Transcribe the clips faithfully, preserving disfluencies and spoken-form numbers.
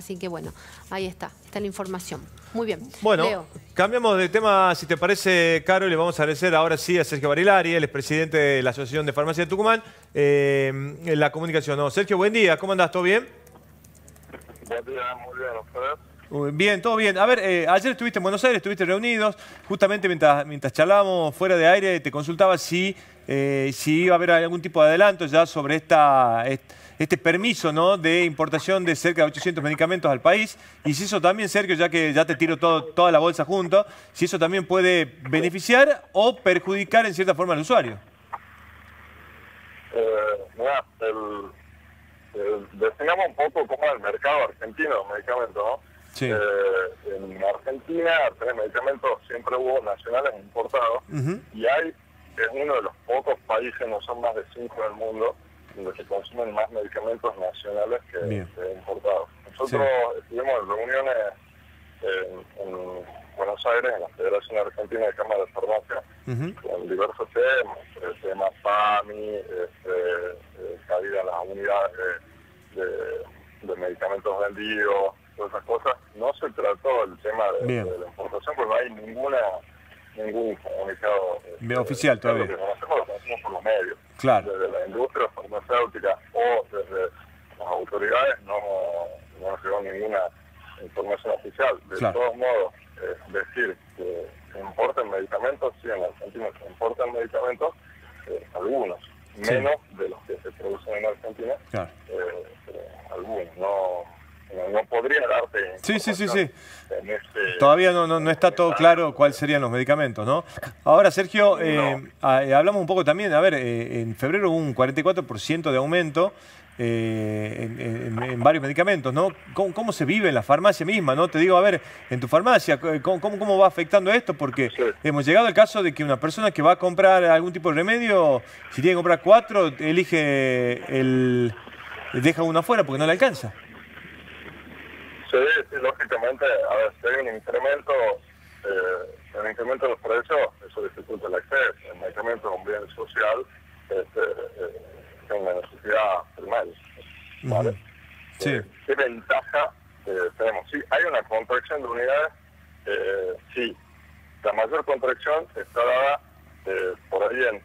Así que bueno, ahí está, está la información. Muy bien. Bueno, Leo. Cambiamos de tema, si te parece, Caro, y le vamos a agradecer ahora sí a Sergio Barilari, él es presidente de la Asociación de Farmacia de Tucumán, eh, en la comunicación. ¿No? Sergio, buen día, ¿cómo andás? ¿Todo bien? Buen día, muy bien, ¿ustedes? Bien, todo bien. A ver, eh, ayer estuviste en Buenos Aires, estuviste reunidos, justamente mientras, mientras charlábamos fuera de aire, te consultaba si, eh, si iba a haber algún tipo de adelanto ya sobre esta, este permiso, ¿no?, de importación de cerca de ochocientos medicamentos al país, y si eso también, Sergio, ya que ya te tiro todo, toda la bolsa junto, si eso también puede beneficiar o perjudicar en cierta forma al usuario. Eh, mira, el, el, definamos un poco cómo es el mercado argentino de medicamentos, ¿no? Sí. Eh, en Argentina, tres medicamentos siempre hubo nacionales importados, uh-huh. y hay, es uno de los pocos países, no son más de cinco del mundo, donde se consumen más medicamentos nacionales que, que importados. Nosotros sí. estuvimos en reuniones en, en Buenos Aires, en la Federación Argentina de Cámara de Farmacia, uh-huh. con diversos temas, el tema PAMI, este, eh, cabida a las unidades de, de, de medicamentos vendidos, todas esas cosas. No se trató el tema de, de la importación, porque no hay ninguna ningún comunicado este, oficial todavía. Lo que conocemos, lo conocemos por los medios. Claro. Desde la industria farmacéutica o desde las autoridades no, no nos llegó ninguna información oficial. De claro. todos modos, eh, decir que se importan medicamentos, sí, en la Argentina se importan medicamentos, eh, algunos, sí. menos de los que se producen en Argentina, claro. eh, pero algunos, no... No, no podría darte sí, sí, sí, sí. En este, Todavía no, no, no está todo claro cuáles serían los medicamentos, ¿no? Ahora, Sergio, eh, no. eh, hablamos un poco también, a ver, eh, en febrero hubo un cuarenta y cuatro por ciento de aumento eh, en, en, en varios medicamentos, ¿no? ¿Cómo, ¿Cómo se vive en la farmacia misma, no? Te digo, a ver, en tu farmacia, ¿cómo, cómo, cómo va afectando esto? Porque sí. hemos llegado al caso de que una persona que va a comprar algún tipo de remedio, si tiene que comprar cuatro, elige el... deja uno afuera porque no le alcanza. Sí, sí, lógicamente, a ver, si hay un incremento, eh, un incremento de los precios, eso dificulta el acceso. El medicamento es un bien social, este, eh, es una necesidad primaria, ¿vale? Uh-huh. Sí. Eh, ¿Qué ventaja eh, tenemos? Sí, hay una contracción de unidades, eh, sí. La mayor contracción está dada eh, por ahí en,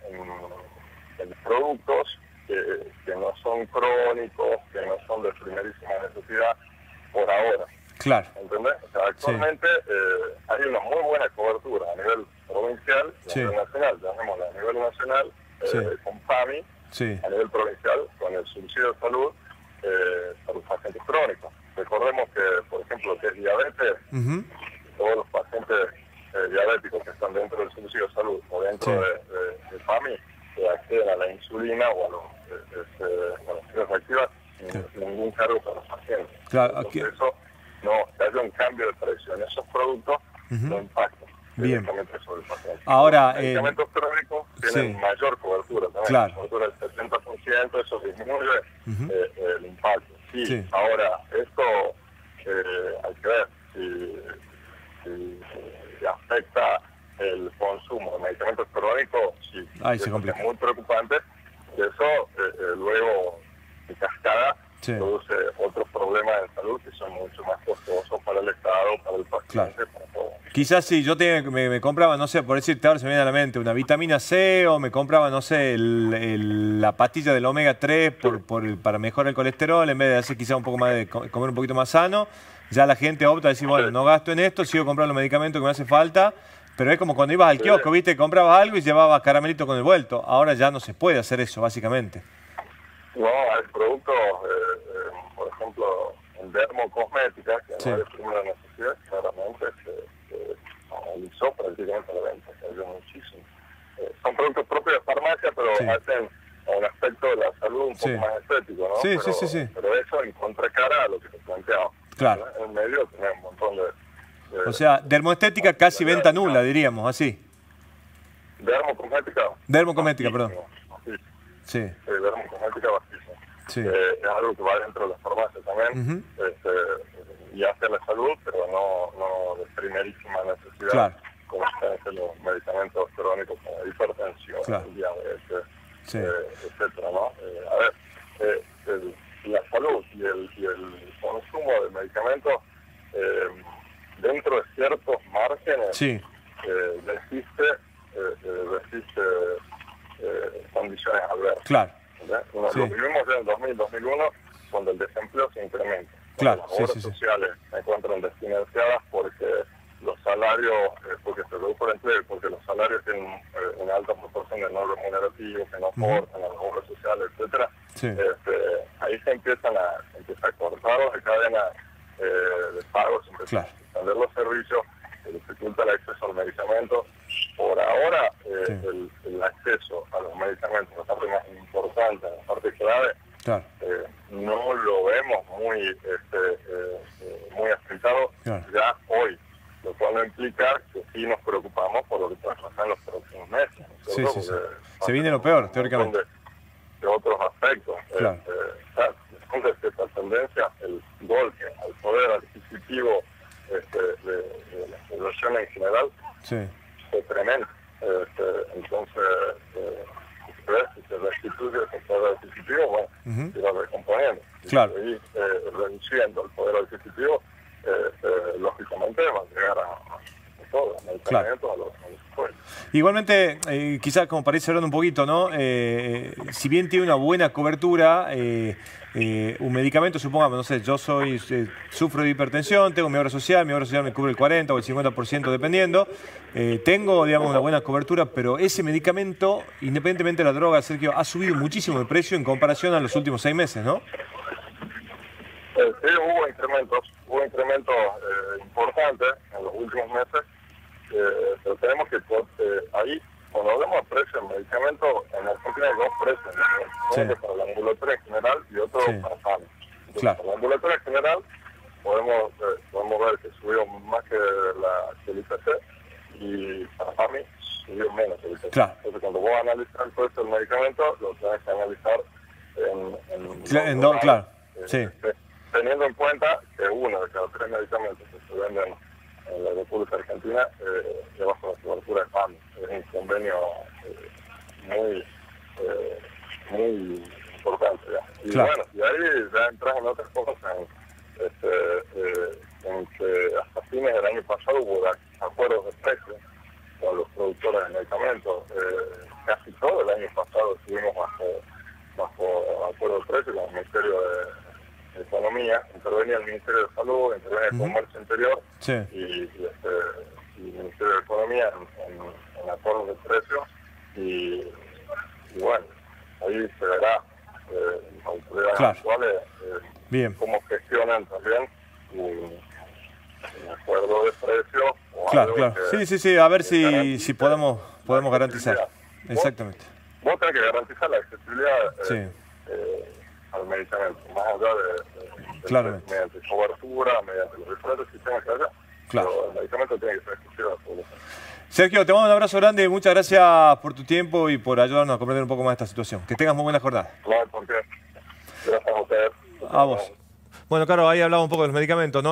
en, en productos que, que no son crónicos, que no son de primerísima necesidad, por ahora. Claro. ¿Entendés? O sea, actualmente sí. eh, hay una muy buena cobertura a nivel provincial y sí. a nivel nacional. Llamémosla a nivel nacional eh, sí. con PAMI, sí. a nivel provincial con el subsidio de salud eh, para los pacientes crónicos. Recordemos que, por ejemplo, que es diabetes, uh-huh. todos los pacientes eh, diabéticos que están dentro del subsidio de salud o dentro sí. de, de, de PAMI que acceden a la insulina o a los, eh, eh, a las fibras activas sin ningún cargo para los pacientes. Claro, aquí... Entonces, eso no, que haya un cambio de precio en esos productos uh-huh. no impacta directamente sobre el paciente. Ahora, los medicamentos eh... crónicos tienen sí. mayor cobertura también, claro. cobertura del setenta por ciento, eso disminuye uh-huh. eh, el impacto. Sí, sí. Ahora, esto eh, hay que ver si, si, si afecta el consumo de medicamentos crónicos, sí, Ay, se complica. Es muy preocupante. Eso eh, eh, luego de cascada sí. produce otros problemas de salud que son mucho más costosos para el Estado, para el paciente, claro. para todo. Quizás si yo te, me, me compraba, no sé, por decirte ahora se me viene a la mente, una vitamina C o me compraba, no sé, el, el, la pastilla del omega tres por, sí. por, para mejorar el colesterol, en vez de hacer quizás un poco más de comer un poquito más sano, ya la gente opta a decir, bueno, sí. no gasto en esto, sigo comprando los medicamentos que me hace falta, pero es como cuando ibas al sí. kiosco, viste, comprabas algo y llevabas caramelito con el vuelto. Ahora ya no se puede hacer eso, básicamente. No, hay productos, eh, eh, por ejemplo, en dermocosmética, que sí. no es de primera necesidad, claramente se, se analizó prácticamente la venta, que hay muchísimo. Eh, son productos propios de farmacia, pero sí. hacen un aspecto de la salud un poco sí. más estético, ¿no? Sí, pero, sí, sí, sí. pero eso en contracara a lo que se planteaba. Claro. En el medio tenemos un montón de... de o sea, dermoestética casi de venta nula, diríamos, así. Dermocosmética. Dermocosmética, perdón. Sí. Sí. Eh, dermocosmética bajísima. Sí. Eh, es algo que va dentro de las farmacias también, uh-huh. este, y hace la salud, pero no, no de primerísima necesidad, claro. como están los medicamentos crónicos como hipertensión, claro. diabetes, sí. eh, etcétera, ¿no? Eh, a ver, eh, el, la salud y el, y el consumo de medicamentos medicamentos, eh, dentro de ciertos márgenes, sí. eh, resiste, eh, eh, resiste eh, condiciones adversas. Claro. Nos sí. lo vivimos ya en el dos mil, dos mil uno, cuando el desempleo se incrementa. Claro, las sí, obras sí, sí. sociales se encuentran desfinanciadas porque los salarios, eh, porque se redujo el empleo, porque los salarios tienen eh, una alta proporción de no remunerativos que no aportan uh-huh. a las obras sociales, etcétera. Sí. Este, ahí se empiezan a, se empieza a cortar la cadena eh, de pagos, se empiezan claro. a extender los servicios, se dificulta el acceso al medicamento. Por ahora, eh, sí. el, el acceso a los medicamentos, la parte más importante, la parte clave, claro. eh, no lo vemos muy este, eh, eh, muy afectado claro. ya hoy, lo cual no implica que sí nos preocupamos por lo que va a pasar en los próximos meses. ¿No? Sí, sí, sí. Se viene lo peor, teóricamente. De, de otros aspectos. Claro. Este, entonces, esta tendencia, el golpe al poder adquisitivo este, de, de la población en general, sí. es tremendo. Este, entonces, eh, si se restituye ese poder adquisitivo, bueno, uh-huh. se va recomponiendo. Claro. Y eh, reduciendo el poder adquisitivo, eh, eh, lógicamente va a llegar a, a todo, a medicamentos, claro. a los, a los pueblos. Igualmente, eh, quizás como para ir cerrando un poquito, ¿no? Eh, si bien tiene una buena cobertura, eh, eh, un medicamento, supongamos, no sé, yo soy, eh, sufro de hipertensión, tengo mi obra social, mi obra social me cubre el cuarenta o el cincuenta por ciento dependiendo, eh, tengo, digamos, una buena cobertura, pero ese medicamento, independientemente de la droga, Sergio, ha subido muchísimo de precio en comparación a los últimos seis meses, ¿no? Eh, sí, hubo incrementos, hubo incrementos eh, importantes en los últimos meses, eh, pero tenemos que, eh, ahí, cuando hablamos de precios de medicamentos, en Argentina hay dos precios, ¿no? Sí. Uno para la ambulatoria general y otro sí. para FAMI. Claro. Para la ambulatoria general podemos, eh, podemos ver que subió más que, la, que el I P C y para FAMI subió menos que el I P C. Claro. Entonces cuando vos analizar el precio del medicamento, lo tenés que analizar en... en, Cla en no, claro, eh, sí. Eh, teniendo en cuenta que uno de cada tres medicamentos que se venden en la República Argentina eh, lleva bajo la cobertura de FAMI. Es un convenio eh, muy eh, muy importante. ¿Ya? Y claro. bueno, y ahí ya entras en otras cosas, en, este, eh, en que hasta fines del año pasado hubo acuerdos de precios con los productores de medicamentos. Eh, casi todo el año pasado estuvimos bajo, bajo acuerdo de precios con el Ministerio de Economía, intervenía el Ministerio de Salud, intervenía el uh-huh. Comercio Interior sí. y, y, este, y el Ministerio de Economía en, en, en acuerdos de precios y, y bueno, ahí se verá eh, las autoridades claro. actuales eh, Bien. cómo gestionan también un, un acuerdo de precios. O claro, algo claro. Que, sí, sí, sí, a ver si, si podemos, podemos garantizar. Exactamente. Vos, vos tenés que garantizar la accesibilidad eh, sí. eh, al medicamento, más allá de, de, de Claramente. mediante cobertura, mediante los diferentes sistemas que haya, claro. pero el medicamento tiene que ser accesible a la población. Sergio, te mando un abrazo grande, muchas gracias por tu tiempo y por ayudarnos a comprender un poco más esta situación. Que tengas muy buena jornada. No, porque gracias a ustedes. A vos. Bueno, claro, ahí hablaba un poco de los medicamentos, ¿no?